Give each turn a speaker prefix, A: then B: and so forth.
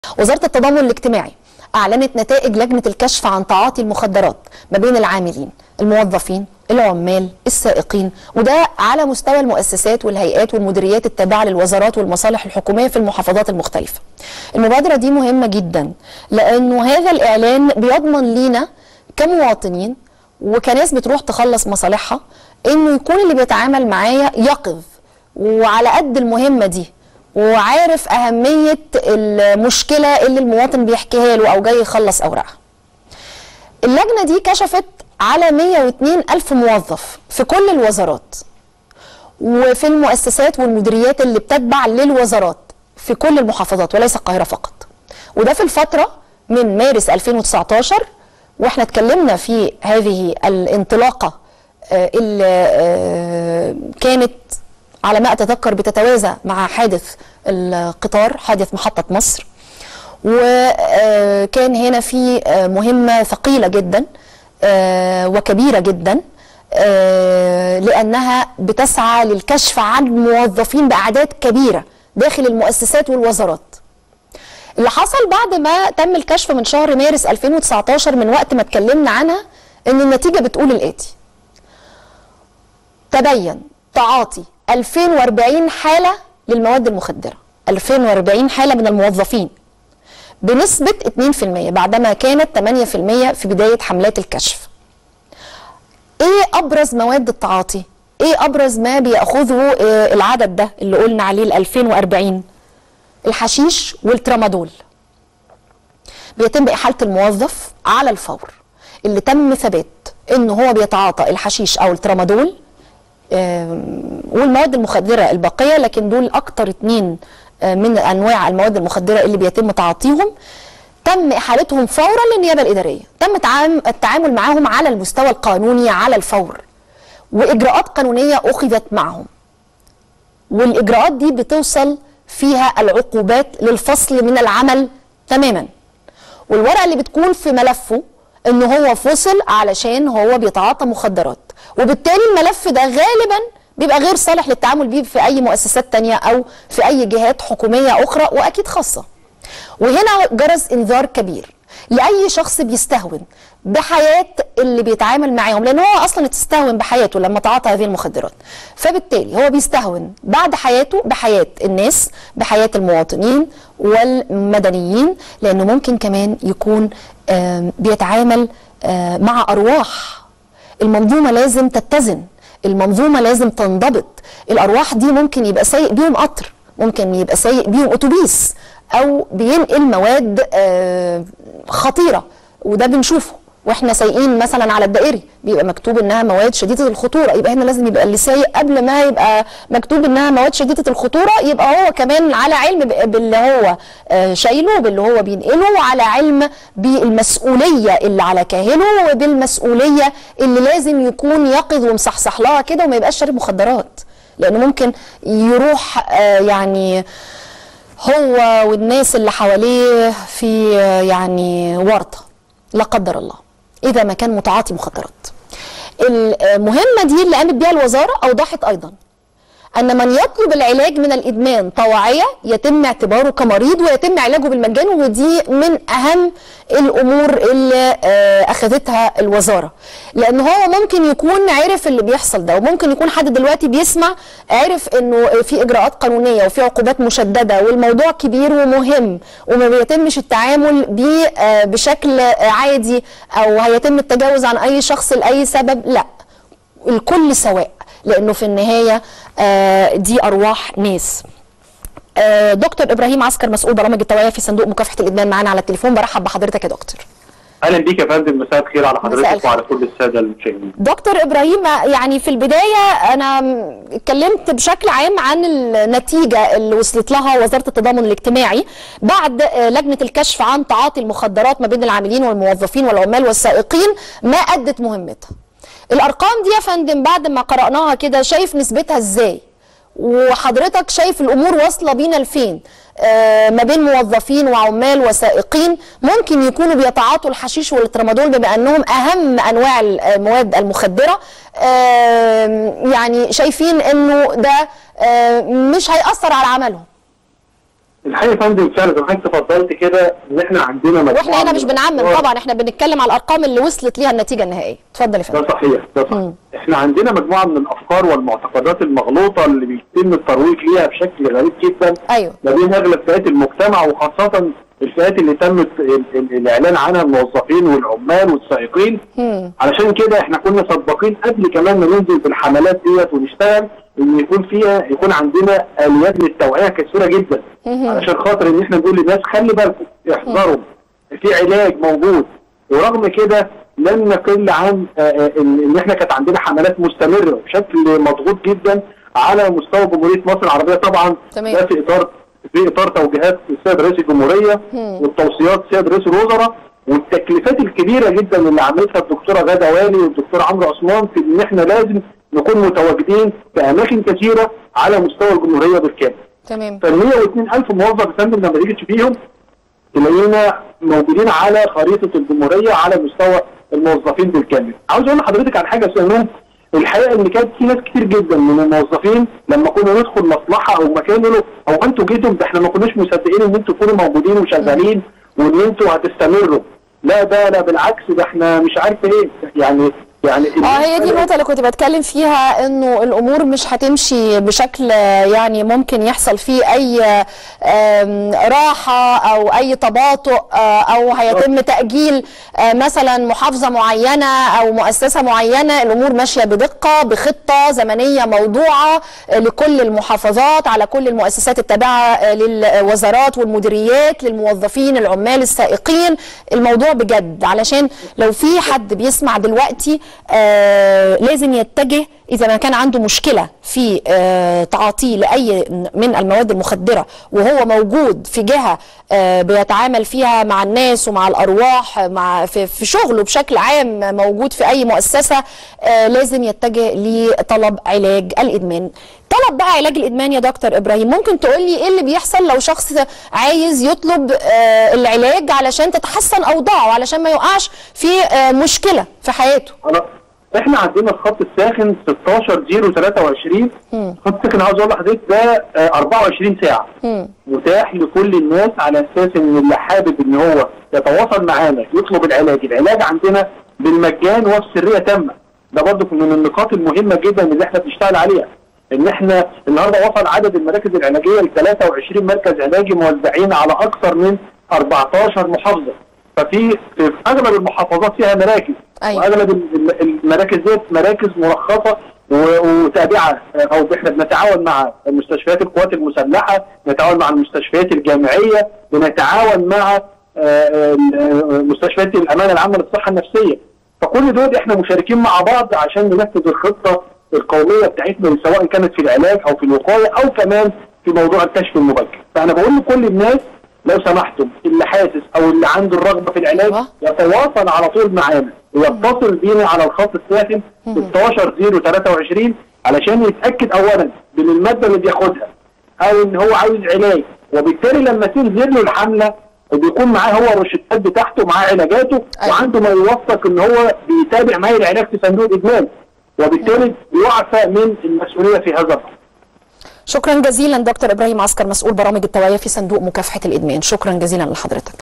A: وزارة التضامن الاجتماعي أعلنت نتائج لجنة الكشف عن تعاطي المخدرات ما بين العاملين، الموظفين، العمال، السائقين، وده على مستوى المؤسسات والهيئات والمديريات التابعة للوزارات والمصالح الحكومية في المحافظات المختلفة. المبادرة دي مهمة جدا لأنه هذا الإعلان بيضمن لينا كمواطنين وكناس بتروح تخلص مصالحها إنه يكون اللي بيتعامل معايا يقظ وعلى قد المهمة دي وعارف أهمية المشكلة اللي المواطن بيحكيها له أو جاي يخلص أوراقها. اللجنة دي كشفت على 102 ألف موظف في كل الوزارات وفي المؤسسات والمديريات اللي بتتبع للوزارات في كل المحافظات وليس القاهرة فقط، وده في الفترة من مارس 2019 واحنا اتكلمنا في هذه الانطلاقة اللي كانت على ما أتذكر بتتوازى مع حادث القطار، حادث محطة مصر، وكان هنا في مهمة ثقيلة جدا وكبيرة جدا لأنها بتسعى للكشف عن موظفين بأعداد كبيرة داخل المؤسسات والوزارات. اللي حصل بعد ما تم الكشف من شهر مارس 2019 من وقت ما اتكلمنا عنها إن النتيجة بتقول الآتي: تبين تعاطي 2040 حالة للمواد المخدرة، 2040 حالة من الموظفين بنسبة 2% بعدما كانت 8% في بداية حملات الكشف. ايه ابرز مواد التعاطي؟ ايه ابرز ما بيأخذه العدد ده اللي قلنا عليه ال 2040؟ الحشيش والترامادول. بيتم إحالة الموظف على الفور اللي تم ثبات انه هو بيتعاطى الحشيش او الترامادول والمواد المخدرة الباقية، لكن دول أكتر 2 من أنواع المواد المخدرة اللي بيتم تعاطيهم. تم إحالتهم فورا للنيابة الإدارية، تم التعامل معهم على المستوى القانوني على الفور، وإجراءات قانونية أخذت معهم، والإجراءات دي بتوصل فيها العقوبات للفصل من العمل تماما. والورقة اللي بتكون في ملفه إنه هو فصل علشان هو بيتعاطى مخدرات، وبالتالي الملف ده غالبا بيبقى غير صالح للتعامل بيه في أي مؤسسات تانية أو في أي جهات حكومية أخرى وأكيد خاصة. وهنا جرس إنذار كبير لأي شخص بيستهون بحياة اللي بيتعامل معاهم، لأن هو أصلا تستهون بحياته لما تعاطى هذه المخدرات، فبالتالي هو بيستهون بعد حياته بحياة الناس، بحياة المواطنين والمدنيين، لأنه ممكن كمان يكون بيتعامل مع أرواح. المنظومة لازم تتزن، المنظومة لازم تنضبط. الأرواح دي ممكن يبقى سايق بيهم قطر، ممكن يبقى سايق بيهم أتوبيس، أو بينقل مواد خطيرة، وده بنشوفه واحنا سايقين مثلا على الدائري بيبقى مكتوب انها مواد شديده الخطوره. يبقى هنا لازم يبقى اللي سايق قبل ما يبقى مكتوب انها مواد شديده الخطوره يبقى هو كمان على علم باللي هو شايله، باللي هو بينقله، وعلى علم بالمسؤوليه اللي على كاهله، وبالمسؤوليه اللي لازم يكون يقظ ومصحصح لها كده، وما يبقاش شارب مخدرات، لانه ممكن يروح يعني هو والناس اللي حواليه في يعني ورطه لا قدر الله إذا ما كان متعاطي مخدرات. المهمة دي اللي قامت بها الوزارة أوضحت أيضا أن من يطلب العلاج من الإدمان طوعية يتم اعتباره كمريض ويتم علاجه بالمجان، ودي من أهم الأمور اللي أخذتها الوزارة، لأن هو ممكن يكون عرف اللي بيحصل ده، وممكن يكون حد دلوقتي بيسمع عرف إنه في إجراءات قانونية وفي عقوبات مشددة والموضوع كبير ومهم وما بيتمش التعامل بيه بشكل عادي أو هيتم التجاوز عن أي شخص لأي سبب. لا، الكل سواء، لأنه في النهاية دي أرواح ناس. دكتور إبراهيم عسكر مسؤول برامج التوعية في صندوق مكافحة الإدمان معانا على التليفون. برحب بحضرتك يا دكتور.
B: اهلا بيك يا فندم، مساء الخير على حضرتك وعلى كل الساده المشاهدين.
A: دكتور ابراهيم، يعني في البدايه انا اتكلمت بشكل عام عن النتيجه اللي وصلت لها وزاره التضامن الاجتماعي بعد لجنه الكشف عن تعاطي المخدرات ما بين العاملين والموظفين والعمال والسائقين ما ادت مهمتها. الارقام دي يا فندم بعد ما قرأناها كده شايف نسبتها ازاي؟ وحضرتك شايف الامور واصله بينا لفين؟ ما بين موظفين وعمال وسائقين ممكن يكونوا بيتعاطوا الحشيش والترامادول بما انهم اهم انواع المواد المخدره، يعني شايفين انه ده مش هيأثر على عملهم.
B: الحقيقه يا فندم فعلا زي ما حضرتك تفضلت كده ان احنا عندنا مجموعه،
A: واحنا هنا مش بنعمم طبعا، احنا بنتكلم على الارقام اللي وصلت ليها النتيجه النهائيه. اتفضل يا فندم.
B: ده صحيح، ده صحيح. احنا عندنا مجموعه من الافكار والمعتقدات المغلوطه اللي بيتم الترويج ليها بشكل غريب جدا.
A: ايوه.
B: ما بين اغلب فئات المجتمع، وخاصه الفئات اللي تم الاعلان عنها، الموظفين والعمال والسائقين. علشان كده احنا كنا سباقين قبل كمان ما ننزل بالحملات ديت ونشتغل، ان يكون عندنا اليات للتوعيه كثيره جدا، علشان خاطر ان احنا نقول للناس خلي بالكم، احذروا، في علاج موجود. ورغم كده لن نقل عن ان احنا كانت عندنا حملات مستمره بشكل مضغوط جدا على مستوى جمهوريه مصر العربيه طبعا.
A: تمام.
B: ده في اطار توجيهات السيد رئيس الجمهوريه والتوصيات السيد رئيس الوزراء، والتكليفات الكبيره جدا اللي عملتها الدكتوره غاده والي والدكتور عمرو عثمان في ان احنا لازم نكون متواجدين في اماكن كثيره على مستوى الجمهوريه بالكامل.
A: تمام.
B: ف 102,000 موظف يا فندم لما تيجي تشوفيهم تلاقينا موجودين على خريطه الجمهوريه على مستوى الموظفين بالكامل. عاوز اقول لحضرتك على حاجه يا استاذ، الحقيقه ان كانت في ناس كتير جدا من الموظفين لما كنا ندخل مصلحه او مكان يقولوا هو انتوا جيتوا، ده احنا ما كناش مصدقين ان انتوا تكونوا موجودين وشغالين وان انتوا هتستمروا. لا لا بالعكس، ده احنا مش عارف ايه يعني
A: هي دي النقطة اللي كنت بتكلم فيها، انه الامور مش هتمشي بشكل يعني ممكن يحصل فيه اي راحة او اي تباطؤ، او هيتم تأجيل مثلا محافظة معينة او مؤسسة معينة. الامور ماشية بدقة، بخطة زمنية موضوعة لكل المحافظات، على كل المؤسسات التابعة للوزارات والمديريات، للموظفين العمال السائقين. الموضوع بجد، علشان لو في حد بيسمع دلوقتي لازم يتجه إذا ما كان عنده مشكلة في تعاطيه لأي من المواد المخدرة وهو موجود في جهة بيتعامل فيها مع الناس ومع الأرواح، في شغله بشكل عام، موجود في أي مؤسسة، لازم يتجه لطلب علاج الإدمان. طلب بقى علاج الإدمان يا دكتور إبراهيم، ممكن تقولي إيه اللي بيحصل لو شخص عايز يطلب العلاج علشان تتحسن أوضاعه، علشان ما يقعش في مشكلة في حياته؟
B: احنا عندنا الخط الساخن 16023. الخط الساخن عاوز اقول لحضرتك ده 24 ساعه متاح لكل الناس، على اساس ان اللي حابب ان هو يتواصل معانا يطلب العلاج عندنا بالمجان وفي سريه تامه. ده برضه من النقاط المهمه جدا اللي احنا بنشتغل عليها، ان احنا النهارده وصل عدد المراكز العلاجيه ل 23 مركز علاجي موزعين على اكثر من 14 محافظه. ففي اغلب المحافظات فيها مراكز. أيوة. واغلب المراكز ديت مراكز مرخصه وتابعه، او احنا بنتعاون مع مستشفيات القوات المسلحه، بنتعاون مع المستشفيات الجامعيه، بنتعاون مع مستشفيات الامانه العامه للصحه النفسيه. فكل دول احنا مشاركين مع بعض عشان ننفذ الخطه القوميه بتاعتنا، سواء كانت في العلاج او في الوقايه او كمان في موضوع الكشف المبكر. فانا بقول لكل الناس لو سمحتم، اللي حاسس او اللي عنده الرغبه في العلاج يتواصل على طول معانا ويتصل بينا على الخط الساخن 16023 علشان يتاكد اولا من الماده اللي بياخدها او ان هو عاوز علاج، وبالتالي لما تنزل له الحمله بيكون معاه هو الروشتات بتاعته، معاه علاجاته. أيوة. وعنده ما يوثق ان هو بيتابع معاه العلاج في صندوق الادمان، وبالتالي بيعفى من المسؤوليه في هذا الامر.
A: شكرا جزيلا دكتور إبراهيم عسكر، مسؤول برامج التوعية في صندوق مكافحة الإدمان. شكرا جزيلا لحضرتك.